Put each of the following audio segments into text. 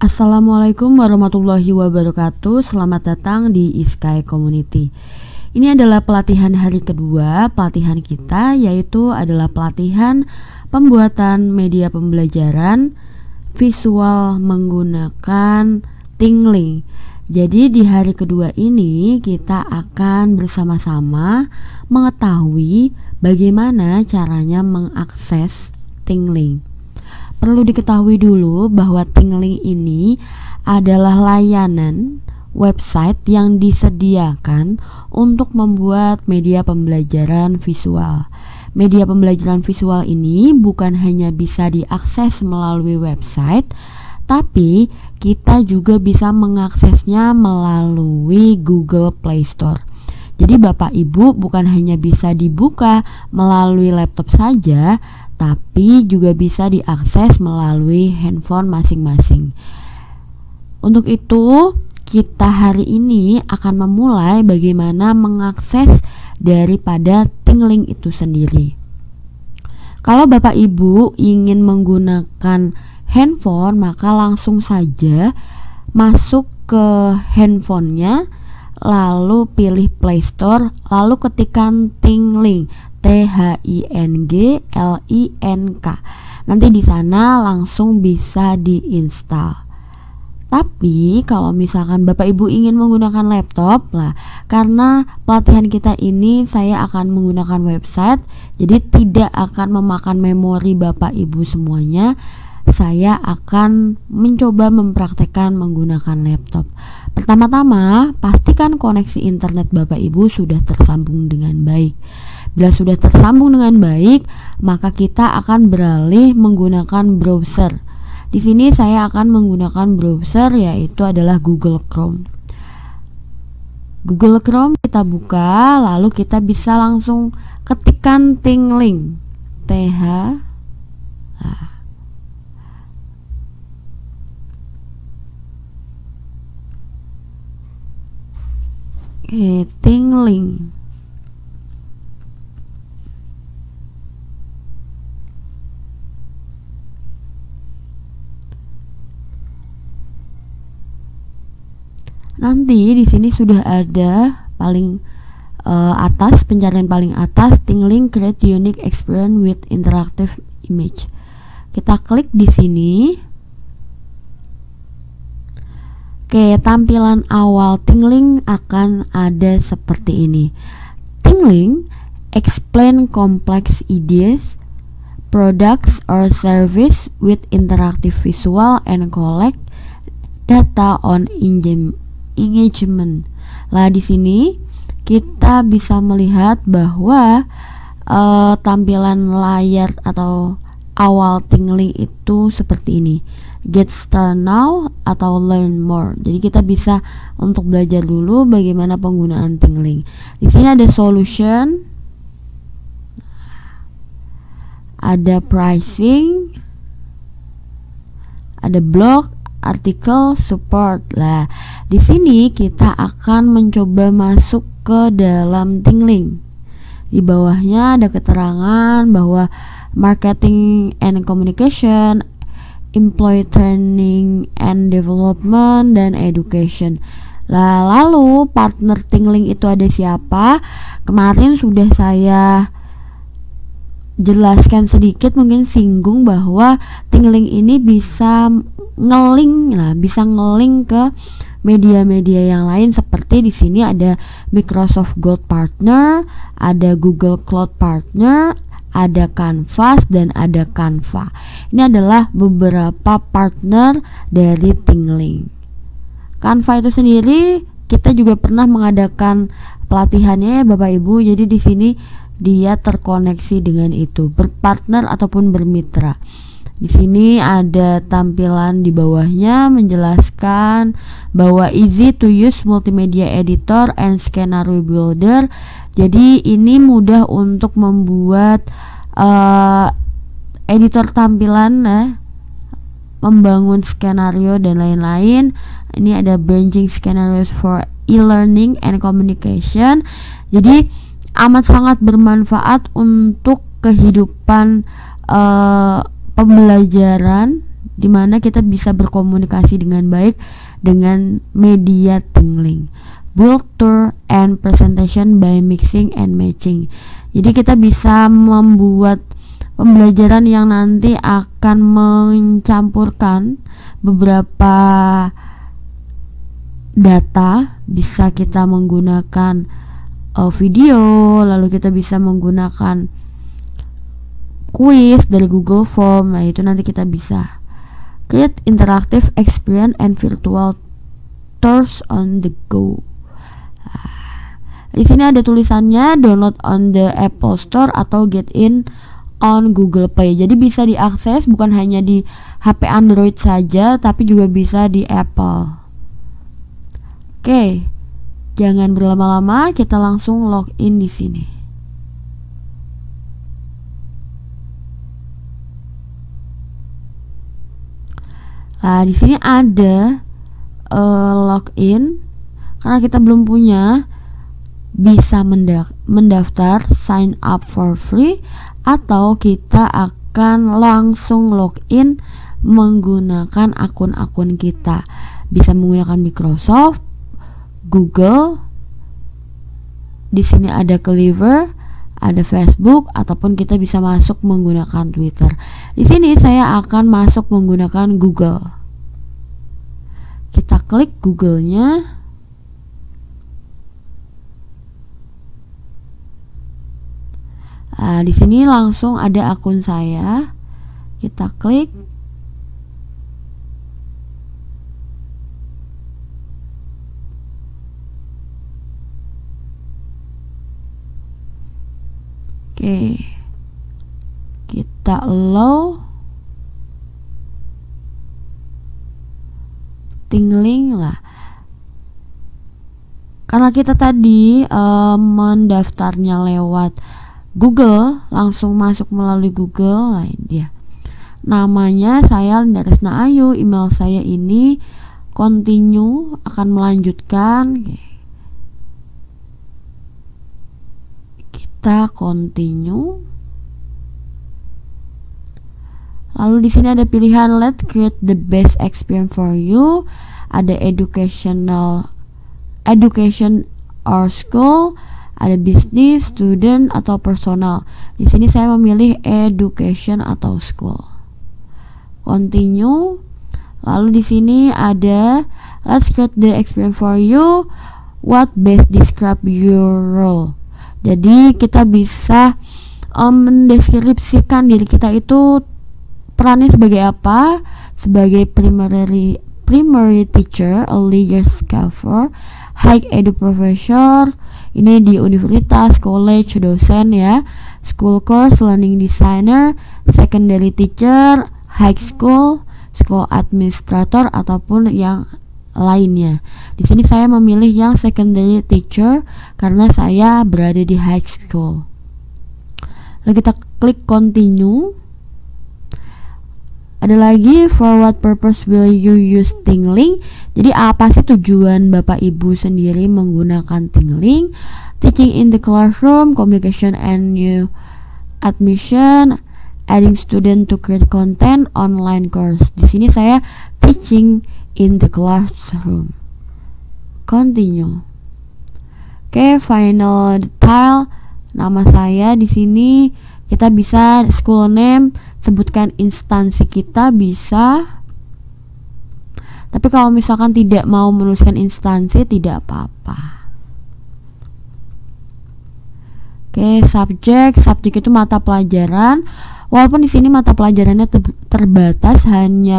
Assalamualaikum warahmatullahi wabarakatuh. Selamat datang di Iskai Community. Ini adalah pelatihan hari kedua pelatihan kita, yaitu adalah pelatihan pembuatan media pembelajaran visual menggunakan Tingling. Jadi di hari kedua ini kita akan bersama-sama mengetahui bagaimana caranya mengakses Tingling. Perlu diketahui dulu bahwa Tingling ini adalah layanan website yang disediakan untuk membuat media pembelajaran visual. Media pembelajaran visual ini bukan hanya bisa diakses melalui website, tapi kita juga bisa mengaksesnya melalui Google Play Store. Jadi Bapak Ibu bukan hanya bisa dibuka melalui laptop saja, tapi juga bisa diakses melalui handphone masing-masing. Untuk itu, kita hari ini akan memulai bagaimana mengakses daripada Tingling itu sendiri. Kalau Bapak Ibu ingin menggunakan handphone, maka langsung saja masuk ke handphonenya, lalu pilih Play Store, lalu ketikkan Tingling, T-H-I-N-G-L-I-N-K. Nanti di sana langsung bisa diinstal. Tapi kalau misalkan Bapak Ibu ingin menggunakan laptop lah, karena pelatihan kita ini saya akan menggunakan website, jadi tidak akan memakan memori Bapak Ibu semuanya. Saya akan mencoba mempraktekkan menggunakan laptop. Pertama-tama, pastikan koneksi internet Bapak Ibu sudah tersambung dengan baik. Bila sudah tersambung dengan baik, maka kita akan beralih menggunakan browser. Di sini saya akan menggunakan browser, yaitu adalah Google Chrome. Google Chrome kita buka, lalu kita bisa langsung ketikkan Tingling, Tingling. Nanti di sini sudah ada paling atas, pencarian paling atas, Tingling create unique experience with interactive image. Kita klik di sini. Oke, tampilan awal Tingling akan ada seperti ini. Tingling explain complex ideas, products or service with interactive visual and collect data on engagement. Lah di sini kita bisa melihat bahwa tampilan layar atau awal Tingling itu seperti ini. Get start now atau learn more. Jadi kita bisa untuk belajar dulu bagaimana penggunaan Tingling. Di sini ada solution, ada pricing, ada blog, artikel, support. Lah, di sini kita akan mencoba masuk ke dalam Tingling. Di bawahnya ada keterangan bahwa marketing and communication, employee training and development, dan education. Lah, lalu partner Tingling itu ada siapa? Kemarin sudah saya jelaskan sedikit, mungkin singgung bahwa Tingling ini bisa ngeling ke media-media yang lain, seperti di sini ada Microsoft Gold Partner, ada Google Cloud Partner, ada Canvas, dan ada Canva. Ini adalah beberapa partner dari Tingling. Canva itu sendiri kita juga pernah mengadakan pelatihannya ya Bapak Ibu. Jadi di sini dia terkoneksi dengan itu, berpartner ataupun bermitra. Di sini ada tampilan di bawahnya menjelaskan bahwa easy to use multimedia editor and scenario builder. Jadi ini mudah untuk membuat editor tampilan, membangun skenario dan lain-lain. Ini ada branching scenarios for e-learning and communication. Jadi amat sangat bermanfaat untuk kehidupan pembelajaran dimana kita bisa berkomunikasi dengan baik dengan media tingling. Build tour and presentation by mixing and matching. Jadi kita bisa membuat pembelajaran yang nanti akan mencampurkan beberapa data. Bisa kita menggunakan video, lalu kita bisa menggunakan quiz dari Google Form. Nah, itu nanti kita bisa create interactive experience and virtual tours on the go. Di sini ada tulisannya download on the Apple Store atau get in on Google Play. Jadi bisa diakses bukan hanya di HP Android saja, tapi juga bisa di Apple. Oke, jangan berlama-lama, kita langsung login di sini. Nah, di sini ada login. Karena kita belum punya, bisa mendaftar sign up for free, atau kita akan langsung login menggunakan akun-akun kita. Bisa menggunakan Microsoft, Google, di sini ada Clever, ada Facebook, ataupun kita bisa masuk menggunakan Twitter. Di sini saya akan masuk menggunakan Google. Kita klik Google-nya. Di sini langsung ada akun saya. Kita klik. Oke. Kita allow. Tingling lah. Karena kita tadi mendaftarnya lewat Google, langsung masuk melalui Google. Nah, dia namanya saya Linda Resna Ayu, email saya ini continue, akan melanjutkan. Kita continue. Lalu di sini ada pilihan let's create the best experience for you. Ada education or school, ada bisnis, student, atau personal. Di sini saya memilih education atau school. Continue. Lalu di sini ada let's create the experience for you. What best describe your role. Jadi kita bisa mendeskripsikan diri kita itu perannya sebagai apa. Sebagai primary teacher, early years scholar, high edu professor, ini di universitas, college, dosen ya, school course, learning designer, secondary teacher, high school, school administrator, ataupun yang lainnya. Di sini saya memilih yang secondary teacher karena saya berada di high school. Lalu kita klik continue. Ada lagi for what purpose will you use tingling. Jadi apa sih tujuan Bapak Ibu sendiri menggunakan tingling? Teaching in the classroom, communication and new admission, adding student to create content, online course. Di sini saya teaching in the classroom. Continue. Oke, final detail. Nama saya di sini kita bisa school name, sebutkan instansi kita bisa. Tapi kalau misalkan tidak mau menuliskan instansi, tidak apa-apa. Oke, subjek itu mata pelajaran. Walaupun di sini mata pelajarannya terbatas, hanya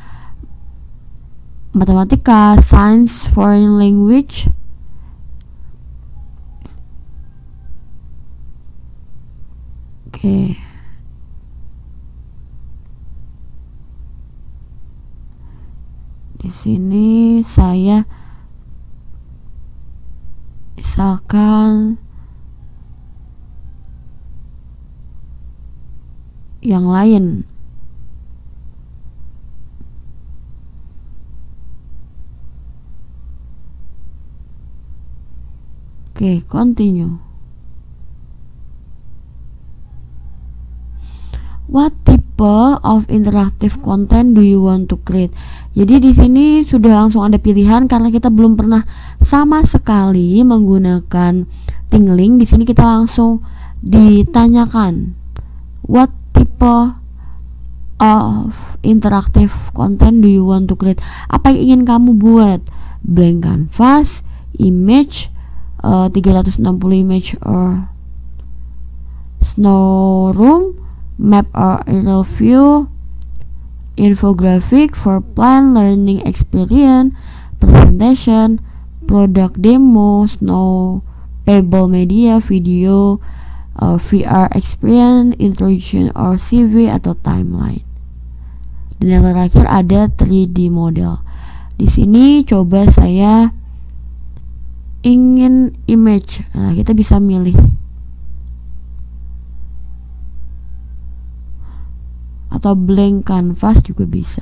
matematika, science, foreign language. Oke. Di sini saya misalkan yang lain. Oke, continue. What type of interactive content do you want to create? Jadi di sini sudah langsung ada pilihan karena kita belum pernah sama sekali menggunakan tingling. Di sini kita langsung ditanyakan what type of interactive content do you want to create? Apa yang ingin kamu buat? Blank canvas, image, 360 image or snow room, map or aerial view, infographic for plan learning experience, presentation, product demo, snow pebble media, video, VR experience, introduction or CV atau timeline. Dan yang terakhir ada 3D model. Di sini coba saya ingin image. Nah, kita bisa milih atau blank canvas juga bisa.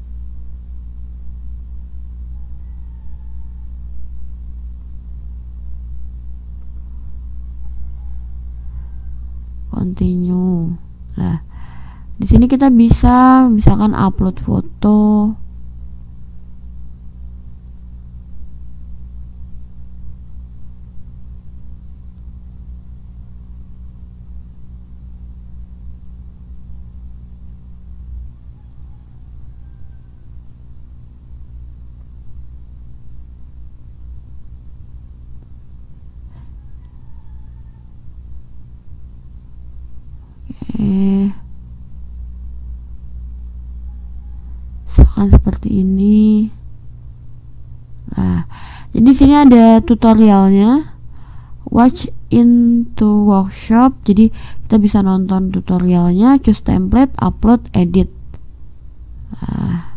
Continue. Nah, di sini kita bisa misalkan upload foto. Misalkan seperti ini. Nah, jadi di sini ada tutorialnya. Watch into workshop. Jadi kita bisa nonton tutorialnya. Choose template, upload, edit. Nah,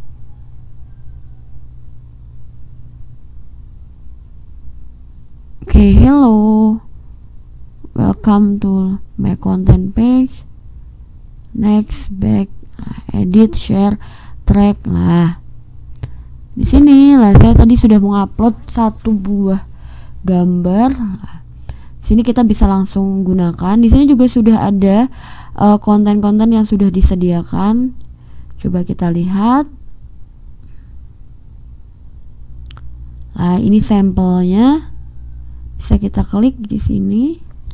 oke, hello. Welcome to my content page. Next, back, edit, share, track. Nah, di sini lah saya tadi sudah mengupload satu buah gambar. Nah, di sini kita bisa langsung gunakan. Di sini juga sudah ada konten-konten yang sudah disediakan. Coba kita lihat. Nah, ini sampelnya. Bisa kita klik di sini.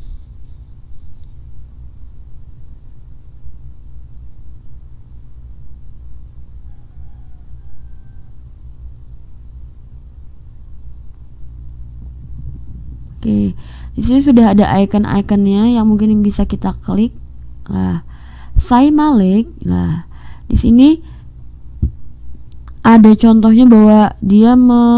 Oke, di sini sudah ada icon-iconnya yang mungkin bisa kita klik. Nah, Sai Malik. Nah, di sini ada contohnya bahwa dia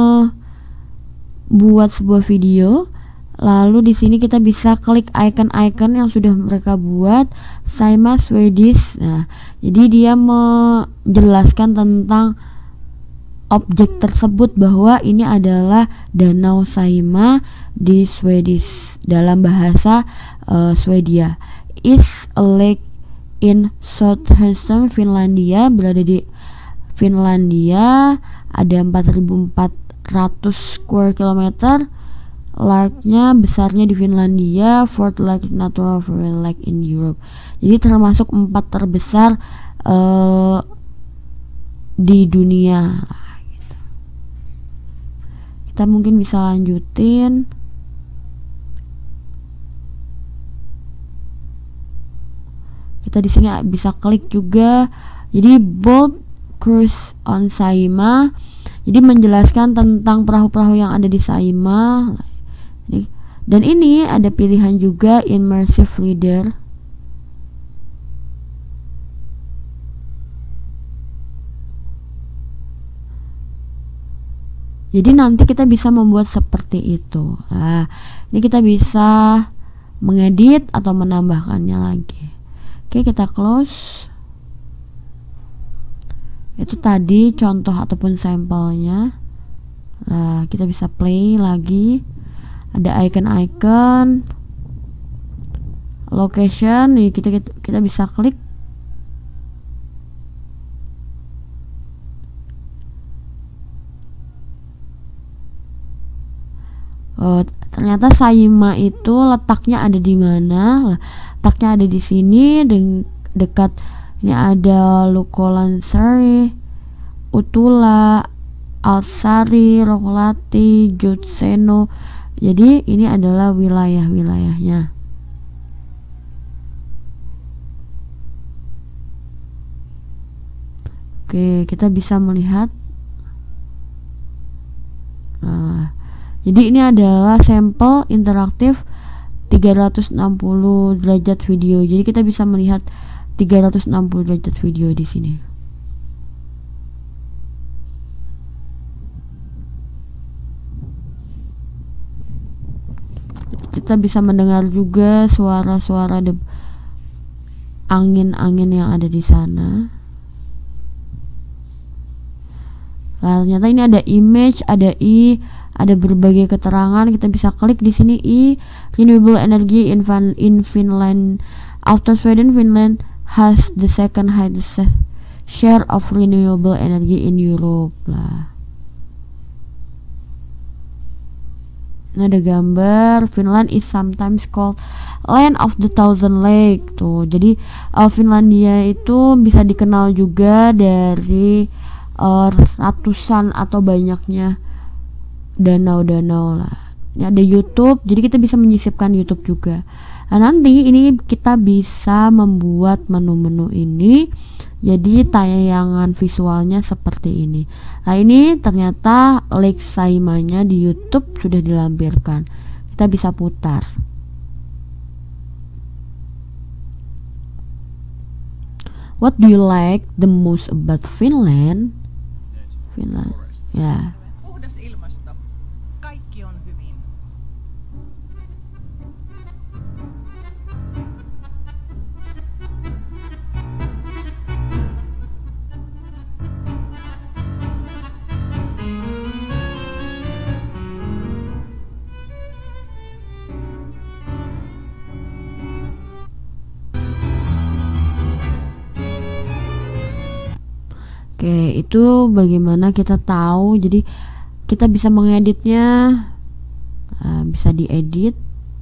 membuat sebuah video. Lalu di sini kita bisa klik icon-icon yang sudah mereka buat. Saima Swedish. Nah, jadi dia menjelaskan tentang objek tersebut bahwa ini adalah Danau Saima di Swedish dalam bahasa Swedia. Is a lake in southeastern Finlandia, berada di Finlandia, ada 4.400 square kilometer. Lake-nya besarnya di Finlandia, fourth lake natural lake in Europe. Jadi termasuk 4 terbesar di dunia lah, gitu. Kita mungkin bisa lanjutin. Kita di sini bisa klik juga. Jadi boat cruise on Saima. Jadi menjelaskan tentang perahu-perahu yang ada di Saima. Dan ini ada pilihan juga immersive reader. Jadi nanti kita bisa membuat seperti itu. Nah, ini kita bisa mengedit atau menambahkannya lagi. Oke, kita close. Itu tadi contoh ataupun sampelnya. Nah, kita bisa play lagi. Ada icon-icon, location. Nih kita bisa klik. Ternyata Saima itu letaknya ada di mana? Letaknya ada di sini, dekat Ini ada Lukolansari, Utula, Alsari, Rokolati, Jutseno. Jadi ini adalah wilayah-wilayahnya. Oke, kita bisa melihat. Nah, jadi ini adalah sampel interaktif 360 derajat video. Jadi kita bisa melihat 360 derajat video di sini. Kita bisa mendengar juga suara-suara angin-angin yang ada di sana. Nah, ternyata ini ada image, ada ada berbagai keterangan. Kita bisa klik di sini renewable energy in Finland. After Sweden, Finland has the second highest share of renewable energy in Europe lah. Ini ada gambar. Finland is sometimes called land of the thousand lake tuh. Jadi Finlandia itu bisa dikenal juga dari ratusan atau banyaknya danau-danau lah. Ini ada YouTube, jadi kita bisa menyisipkan YouTube juga. Nah, nanti ini kita bisa membuat menu-menu ini jadi tayangan visualnya seperti ini. Nah, ini ternyata Lake Saimanya di YouTube sudah dilampirkan. Kita bisa putar. What do you like the most about Finland? Finland. Ya. Puhdas ilmasto. Kaikki on hyvin. Oke, itu bagaimana kita tahu. Jadi kita bisa mengeditnya, bisa diedit.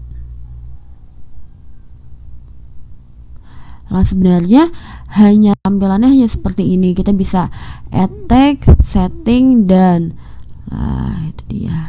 Nah, sebenarnya tampilannya hanya seperti ini. Kita bisa add text, setting, dan itu dia.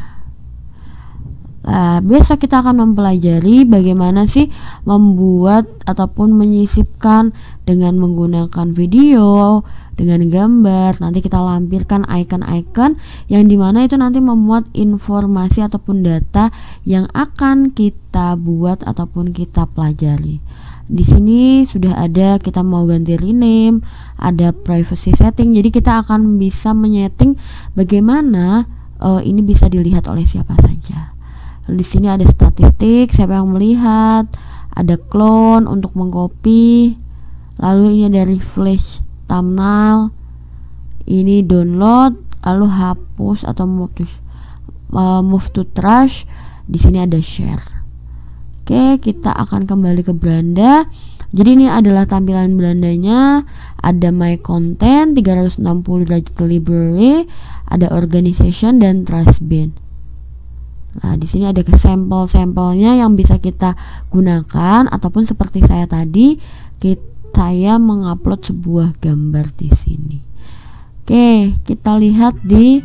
Besok kita akan mempelajari bagaimana sih membuat ataupun menyisipkan dengan menggunakan video, dengan gambar. Nanti kita lampirkan icon-icon yang dimana itu nanti memuat informasi ataupun data yang akan kita buat ataupun kita pelajari. Di sini sudah ada, kita mau ganti rename, ada privacy setting. Jadi kita akan bisa menyeting bagaimana ini bisa dilihat oleh siapa saja. Di sini ada statistik, siapa yang melihat, ada clone untuk mengcopy, lalu ini ada refresh thumbnail, ini download, lalu hapus atau move to trash. Di sini ada share. Oke, kita akan kembali ke Belanda. Jadi ini adalah tampilan Belandanya. Ada my content, 360 derajat library, ada organization dan trash bin. Nah, di sini ada sampel-sampelnya yang bisa kita gunakan, ataupun seperti saya tadi, saya mengupload sebuah gambar di sini. Oke, kita lihat di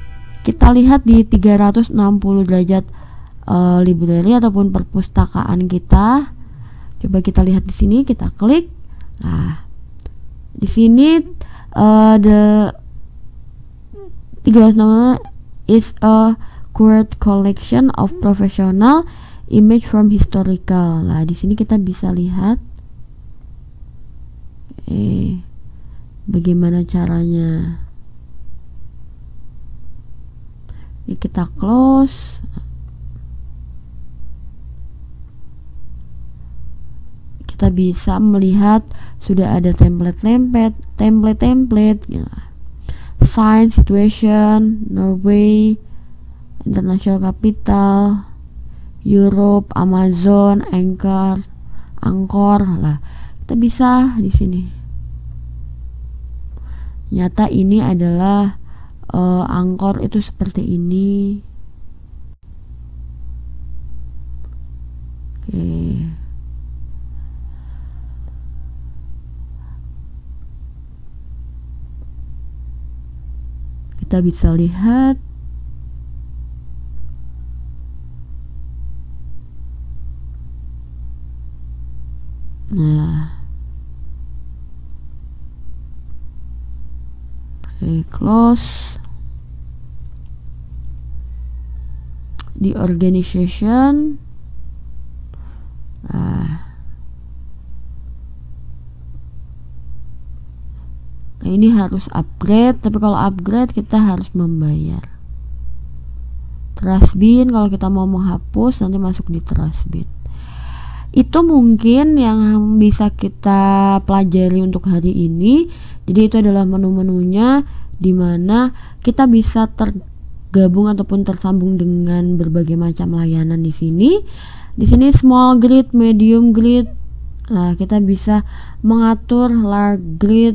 360 derajat library ataupun perpustakaan kita. Coba kita lihat di sini, kita klik. Nah, di sini the 360 is a current collection of professional image from historical. Nah, di sini kita bisa lihat bagaimana caranya. Ini kita close. Kita bisa melihat sudah ada template ya. Sign, situation, Norway, international capital, Europe, Amazon, Angkor lah. Kita bisa di sini. Nyata ini adalah Angkor itu seperti ini. Oke. kita bisa lihat close di organization. Ini harus upgrade, tapi kalau upgrade kita harus membayar. Trustbean, kalau kita mau menghapus nanti masuk di Trustbean. Itu mungkin yang bisa kita pelajari untuk hari ini. Jadi itu adalah menu-menunya, dimana kita bisa tergabung ataupun tersambung dengan berbagai macam layanan di sini. Di sini small grid, medium grid. Nah, kita bisa mengatur large grid,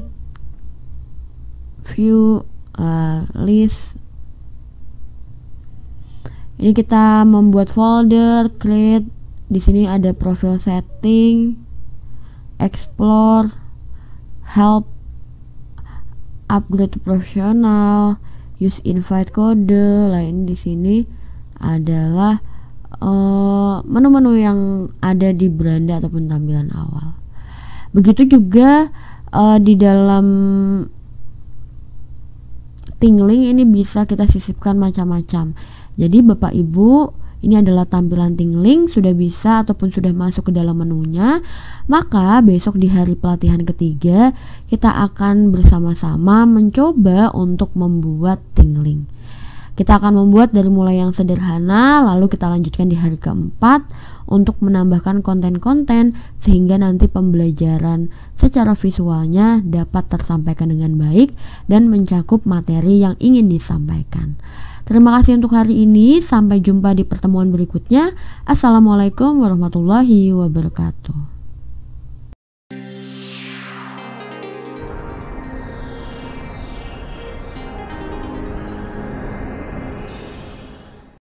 view, list. Ini kita membuat folder, create. Di sini ada profile setting, explore, help, upgrade to professional, use invite code. Lain di sini adalah menu-menu yang ada di beranda ataupun tampilan awal. Begitu juga di dalam Tingling ini bisa kita sisipkan macam-macam. Jadi Bapak Ibu, ini adalah tampilan Tingling, sudah bisa ataupun sudah masuk ke dalam menunya. Maka besok di hari pelatihan ketiga kita akan bersama-sama mencoba untuk membuat Tingling. Kita akan membuat dari mulai yang sederhana, lalu kita lanjutkan di hari keempat untuk menambahkan konten-konten sehingga nanti pembelajaran secara visualnya dapat tersampaikan dengan baik dan mencakup materi yang ingin disampaikan. Terima kasih untuk hari ini, sampai jumpa di pertemuan berikutnya. Assalamualaikum warahmatullahi wabarakatuh.